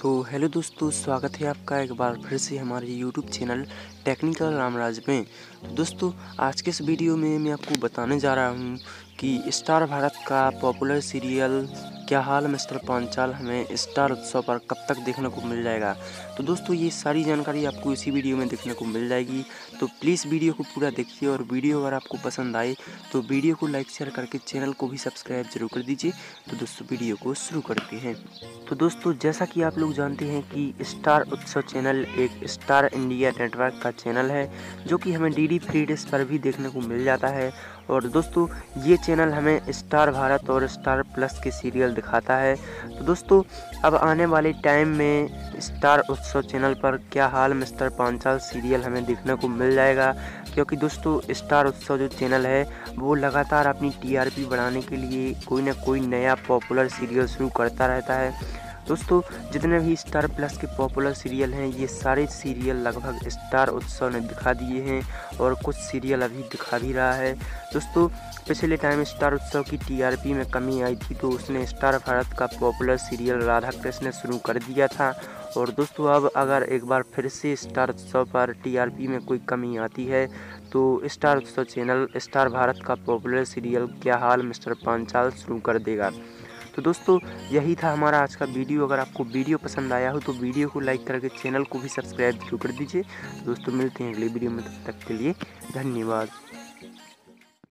तो हेलो दोस्तों, स्वागत है आपका एक बार फिर से हमारे यूट्यूब चैनल टेक्निकल रामराज में। तो दोस्तों, आज के इस वीडियो में मैं आपको बताने जा रहा हूं कि स्टार भारत का पॉपुलर सीरियल क्या हाल मिस्टर पांचाल हमें स्टार उत्सव पर कब तक देखने को मिल जाएगा। तो दोस्तों, ये सारी जानकारी आपको इसी वीडियो में देखने को मिल जाएगी। तो प्लीज़ वीडियो को पूरा देखिए और वीडियो अगर आपको पसंद आए तो वीडियो को लाइक शेयर करके चैनल को भी सब्सक्राइब जरूर कर दीजिए। तो दोस्तों, वीडियो को शुरू करते हैं। तो दोस्तों, जैसा कि आप लोग जानते हैं कि स्टार उत्सव चैनल एक स्टार इंडिया नेटवर्क का चैनल है, जो कि हमें डीडी फ्री डिश पर भी देखने को मिल जाता है। और दोस्तों, ये चैनल हमें स्टार भारत और स्टार प्लस के सीरियल दिखाता है। तो दोस्तों, अब आने वाले टाइम में स्टार उत्सव चैनल पर क्या हाल मिस्टर पांचाल सीरियल हमें देखने को मिल जाएगा, क्योंकि दोस्तों स्टार उत्सव जो चैनल है वो लगातार अपनी टीआरपी बढ़ाने के लिए कोई ना कोई नया पॉपुलर सीरियल शुरू करता रहता है। दोस्तों, जितने भी स्टार प्लस के पॉपुलर सीरियल हैं, ये सारे सीरियल लगभग स्टार उत्सव ने दिखा दिए हैं और कुछ सीरियल अभी दिखा भी रहा है। दोस्तों, पिछले टाइम स्टार उत्सव की टीआरपी में कमी आई थी, तो उसने स्टार भारत का पॉपुलर सीरियल राधा कृष्ण शुरू कर दिया था। और दोस्तों, अब अगर एक बार फिर से स्टार उत्सव पर टीआरपी में कोई कमी आती है तो star Utsav channel star Bharat का पॉपुलर सीरियल क्या हाल मिस्टर पांचाल शुरू कर देगा। तो दोस्तों, यही था हमारा आज का वीडियो। अगर आपको वीडियो पसंद आया हो तो वीडियो को लाइक करके चैनल को भी सब्सक्राइब जरूर कर दीजिए। दोस्तों, मिलते हैं अगले वीडियो में, तब तक के लिए धन्यवाद।